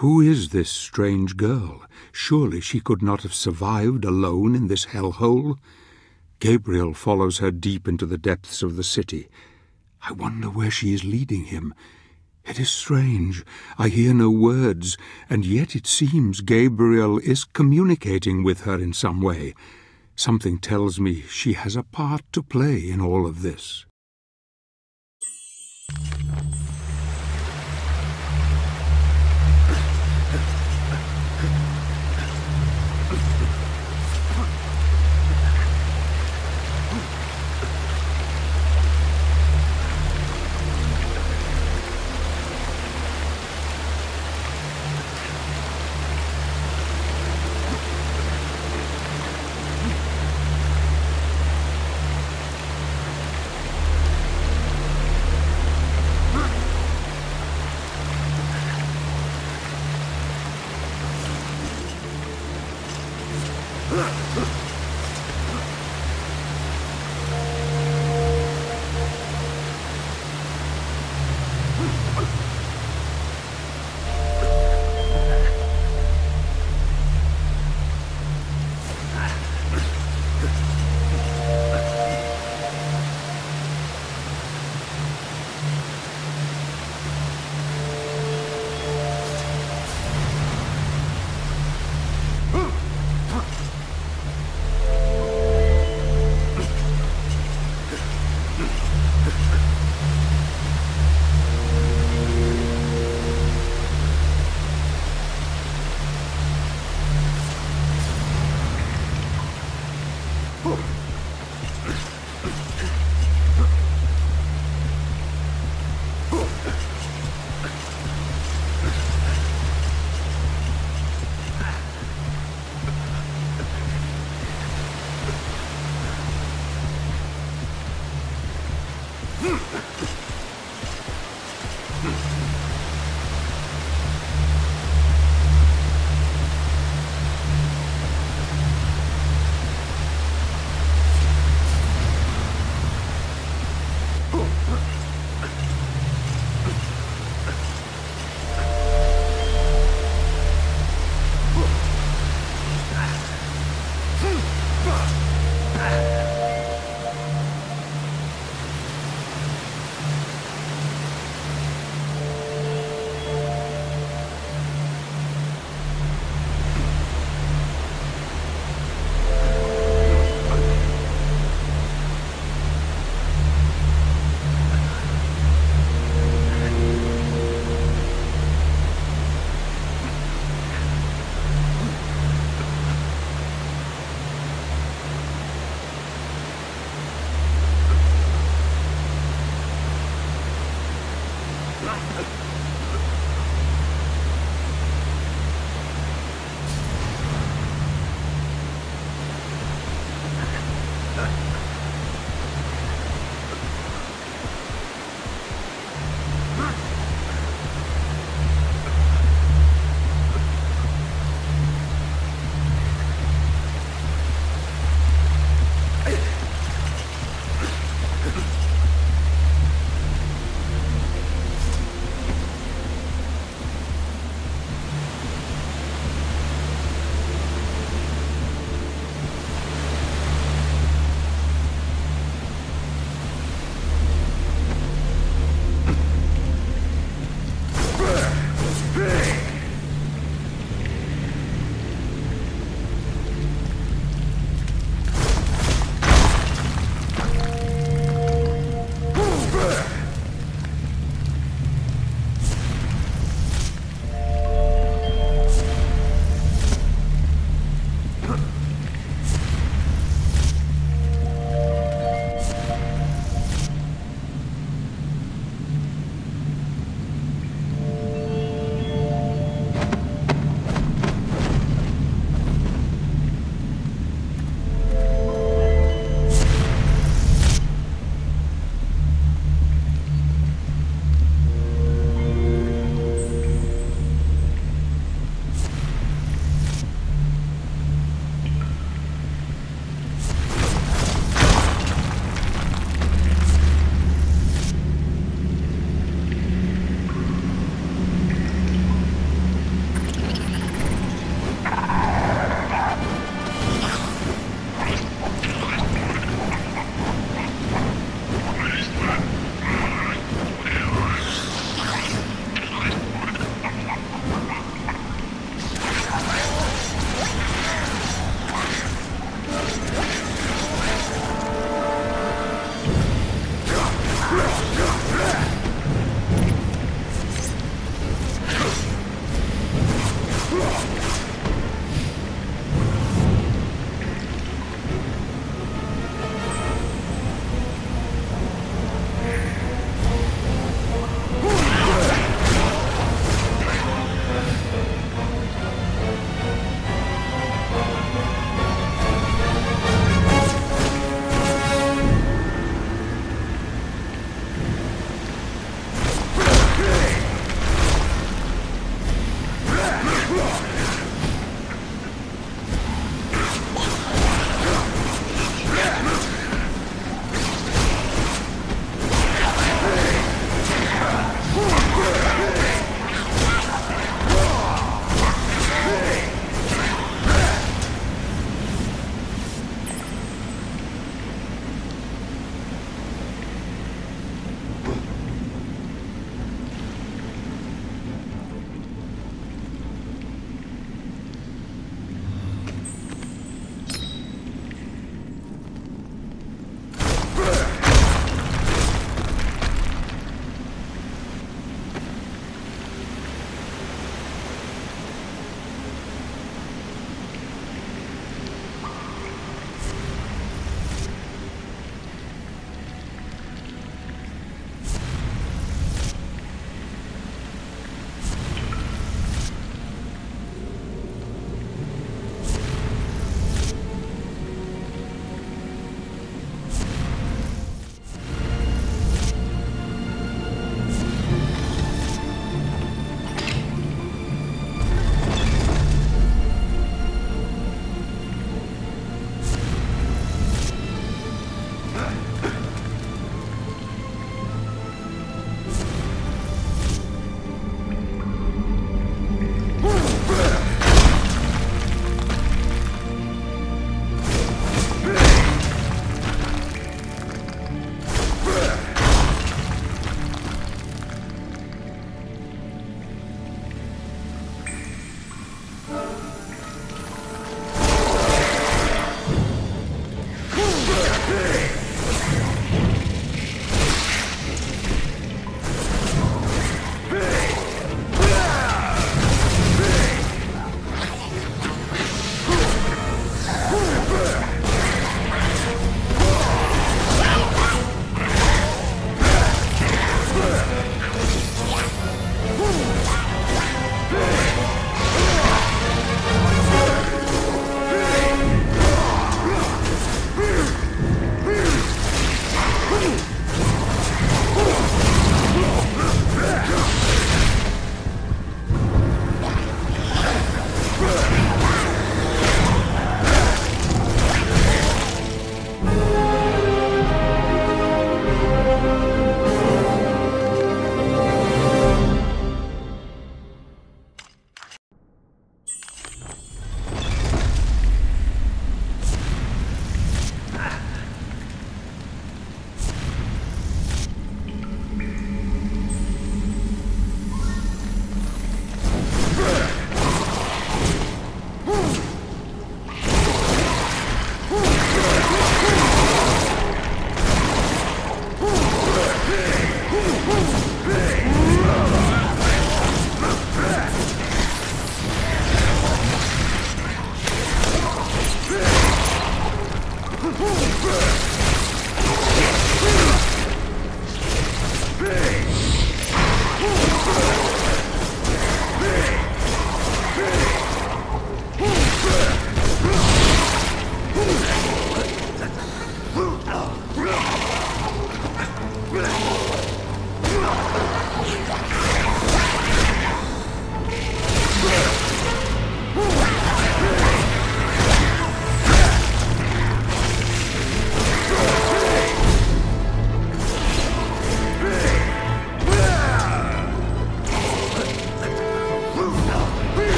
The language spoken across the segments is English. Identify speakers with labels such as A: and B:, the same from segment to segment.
A: Who is this strange girl? Surely she could not have survived alone in this hellhole. Gabriel follows her deep into the depths of the city. I wonder where she is leading him. It is strange. I hear no words, and yet it seems Gabriel is communicating with her in some way. Something tells me she has a part to play in all of this.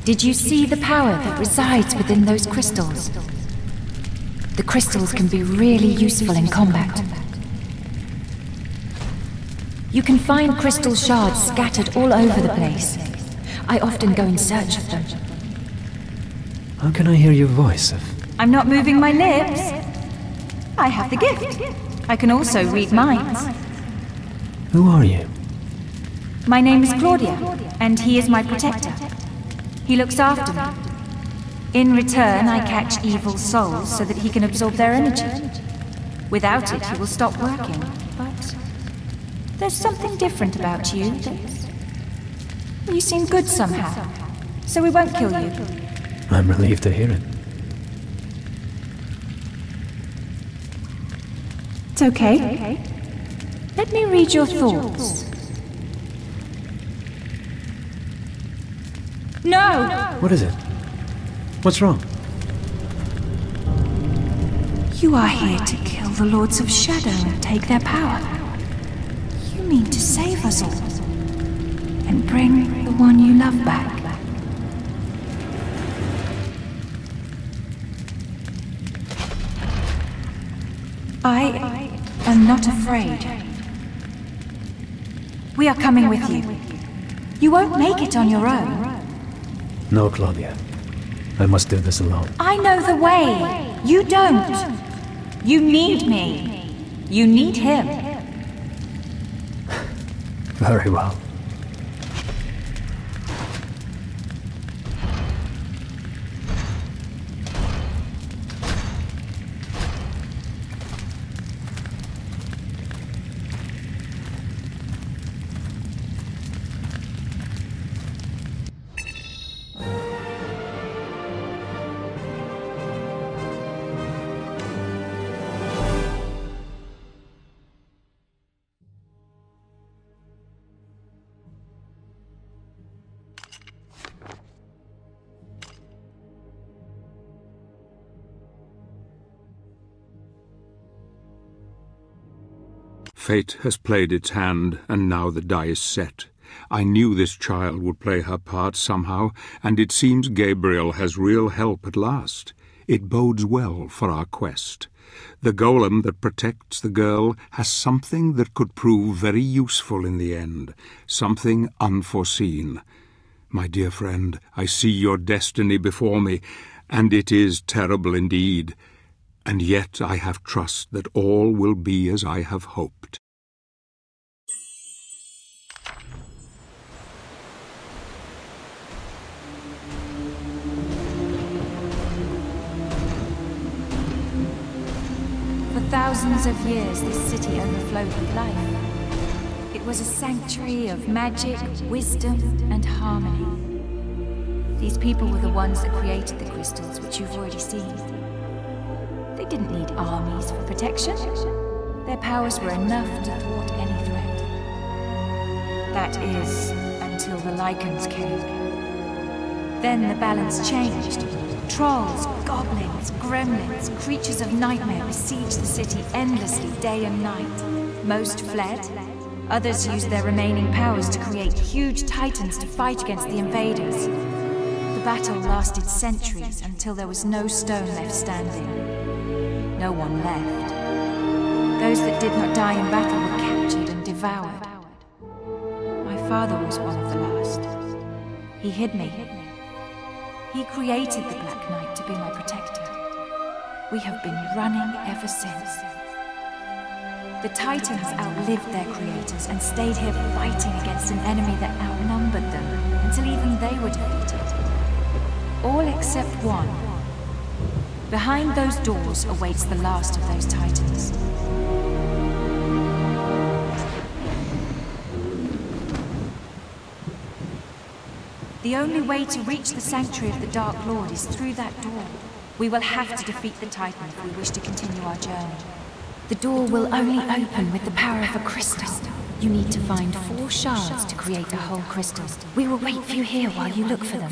B: Did you see the power that resides within those crystals? The crystals can be really useful in combat. You can find crystal shards scattered all over the place. I often go in search of them.
C: How can I hear your voice?
B: I'm not moving my lips. I have the gift. I can also read minds.
C: Who are you?
B: My name is Claudia, and he is my protector. He looks after me. In return, I catch evil souls so that he can absorb their energy. Without it, he will stop working. But there's something different about you. You seem good somehow, so we won't kill you.
C: I'm relieved to hear it.
B: It's okay. Let me read your thoughts. No!
C: What is it? What's wrong?
B: You are here to kill the Lords of Shadow and take their power. You mean to save us all and bring the one you love back. I am not afraid. We are coming with you. You won't make it on your own.
C: No, Claudia. I must do this alone.
B: I know the way. You don't. You need me. You need him.
C: Very well.
A: Fate has played its hand, and now the die is set. I knew this child would play her part somehow, and it seems Gabriel has real help at last. It bodes well for our quest. The golem that protects the girl has something that could prove very useful in the end, something unforeseen. My dear friend, I see your destiny before me, and it is terrible indeed. And yet I have trust that all will be as I have hoped.
B: For thousands of years, this city overflowed with life. It was a sanctuary of magic, wisdom, and harmony. These people were the ones that created the crystals, which you've already seen. They didn't need armies for protection. Their powers were enough to thwart any threat. That is, until the Lycans came. Then the balance changed. Trolls, goblins, gremlins, creatures of nightmare besieged the city endlessly day and night. Most fled. Others used their remaining powers to create huge titans to fight against the invaders. The battle lasted centuries until there was no stone left standing. No one left. Those that did not die in battle were captured and devoured. My father was one of the last. He hid me. He created the Black Knight to be my protector. We have been running ever since. The Titans outlived their creators and stayed here fighting against an enemy that outnumbered them until even they were defeated. All except one. Behind those doors awaits the last of those Titans. The only way to reach the Sanctuary of the Dark Lord is through that door. We will have to defeat the Titan if we wish to continue our journey. The door will only open with the power of a crystal. You need to find 4 shards to create a whole crystal. We will wait for you here while you look for them.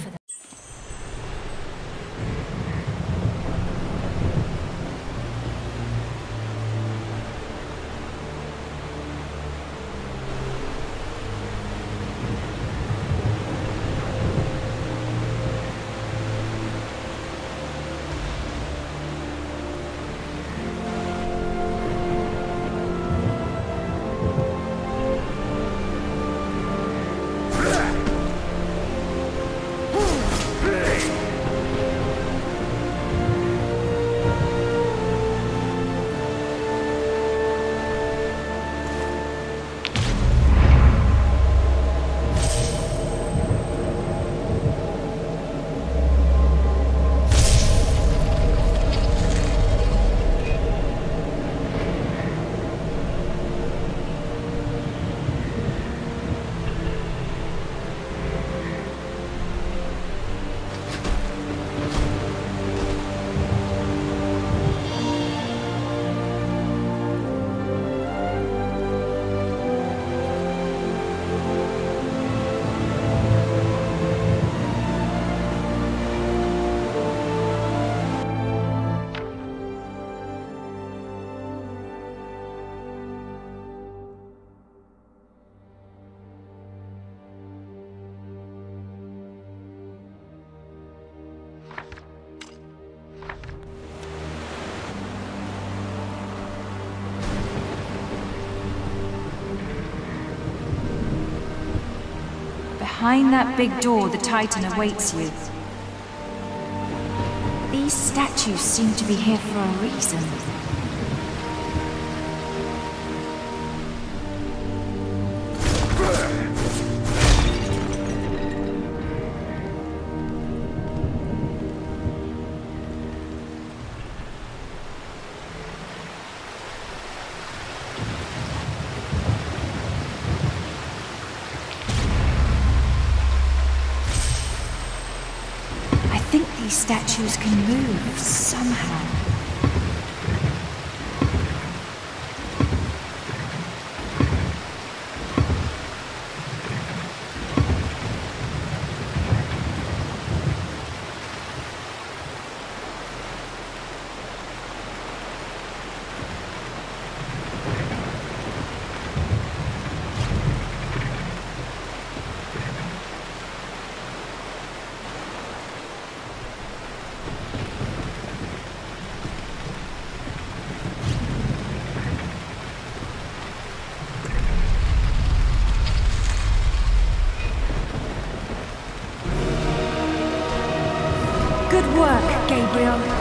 B: Behind that big door, the Titan awaits you. These statues seem to be here for a reason. I think these statues can move somehow. Good work, Gabriel.